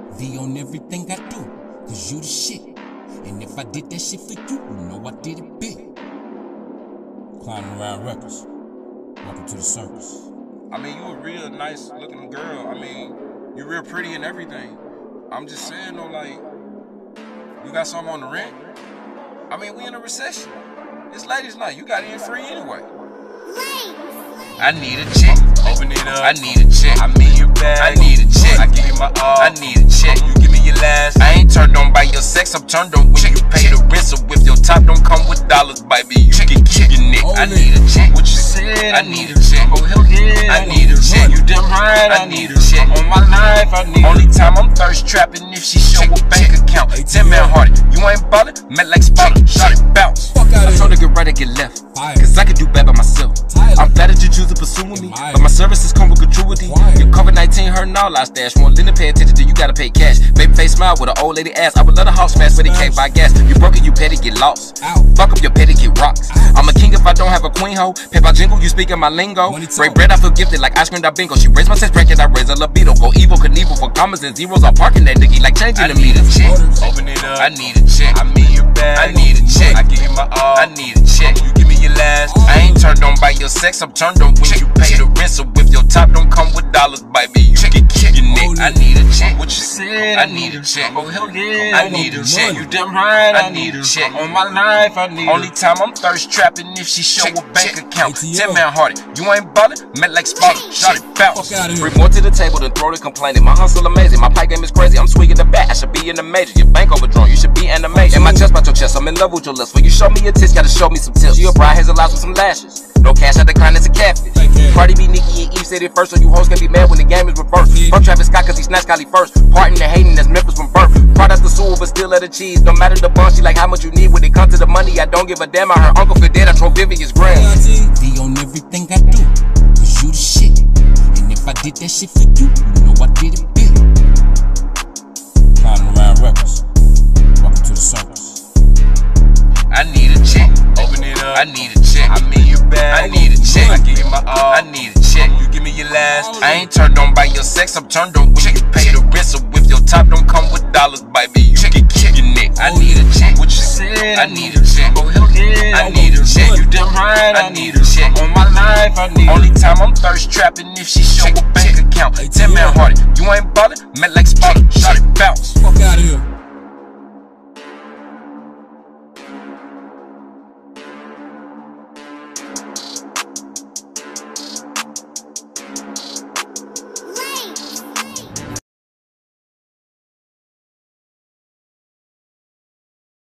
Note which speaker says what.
Speaker 1: V on everything I do, cause you the shit. And if I did that shit for you, you know I did it big. Climbing around records. Welcome to the circus.
Speaker 2: I mean, you a real nice looking girl. I mean, you real pretty and everything. I'm just saying though, like, you got something on the rent? I mean, we in a recession. It's ladies' night. You got in free anyway.
Speaker 3: I need a check.
Speaker 2: Open it up.
Speaker 3: I need a check.
Speaker 2: I'm in your bag.
Speaker 3: I need a check.
Speaker 2: I give you my all.
Speaker 3: I need a check.
Speaker 2: You give me your last.
Speaker 3: I ain't turned on by your sex, I'm turned on when you pay the rent. So if your top don't come with dollars, baby, you can keep your neck. I need a check.
Speaker 2: What you said?
Speaker 3: I need a check.
Speaker 2: Oh hell yeah.
Speaker 3: I need a check.
Speaker 2: You damn right.
Speaker 3: I need a check.
Speaker 2: On my life, I need.
Speaker 3: Only time I'm thirst trapping if she show a bank account. 10 man hearted, you ain't ballin', met like Spotty, shot it bounce. I told her get right and get left, cause I can do bad by myself. I'm glad that you choose to pursue with me, but my services come with gratuity. Your COVID-19 hurting all I stash. Won't lend to pay attention to you gotta pay cash. Baby face smile with an old lady ass. I would let a house smash, but it can't buy gas. You broke it, you petty, get lost. Fuck up your petty, get rocks. I'm a king if I don't have a queen hoe. Pay by jingle, you speaking my lingo. Break bread, I feel gifted like ice cream, that bingo. She raised my sex bracket, I raise a libido. Go evil, Knievel for commas and zeros. I'm parking that nigga like changing the meter.
Speaker 2: Open it up.
Speaker 3: I need a check.
Speaker 2: I'm in your bag.
Speaker 3: I need a check.
Speaker 2: I give you my all.
Speaker 3: I need a check.
Speaker 2: You give me your last.
Speaker 3: I ain't turned on by your sex, I'm turned on when you pay the rent. So if your top don't come with dollars, baby, you can keep your neck. I need a check.
Speaker 2: What you said?
Speaker 3: I need a check.
Speaker 2: Oh hell yeah.
Speaker 3: I need a check.
Speaker 2: You damn right.
Speaker 3: I need a check.
Speaker 2: On my life, I need.
Speaker 3: Only time I'm thirst trapping if she show a bank account. 10 man hearted, you ain't ballin', met like Spotty, shot it bounce. Bring more to the table than throw the complaining. My hustle amazing, my pipe game is crazy. I'm swinging the bat, I should be in the major. Your bank overdrawn, you should be animated. In my chest, about your chest, I'm in love with your lust. When you show me your tits, gotta show me some tips. Your bride has a lot with some lashes. No cash, I decline, it's a catfish. Cardi B, Nicki, and Eve said it first, so you hoes can be mad when the game is reversed. Fuck Travis Scott, cause he snatched Kylie first. Parting and hating, that's Memphis from birth. Product the sewer, but still at the cheese. No matter the bun, she like how much you need. When it comes to the money, I don't give a damn. I heard Uncle for dead, I troll Vivian's grand.
Speaker 1: V on everything I do, cause you the shit. And if I did that shit for you, you know I did it big. Climbing around records. Welcome to the circus.
Speaker 3: I need a check.
Speaker 2: Open it up.
Speaker 3: I need a check.
Speaker 2: I'm in your bag.
Speaker 3: I need a check.
Speaker 2: I give you my all.
Speaker 3: I need a check.
Speaker 2: You give me your last.
Speaker 3: I ain't turned on by your sex, I'm turned on when you pay the rent. So if your top don't come with dollars, baby, you can keep your neck. I need a check.
Speaker 2: What you said?
Speaker 3: I need a check.
Speaker 2: Oh hell yeah.
Speaker 3: I need a check.
Speaker 2: You damn right.
Speaker 3: I need a check.
Speaker 2: On my life, I need.
Speaker 3: Only time I'm thirst trapping if she show a bank account. 10 man hearted, you ain't ballin', met like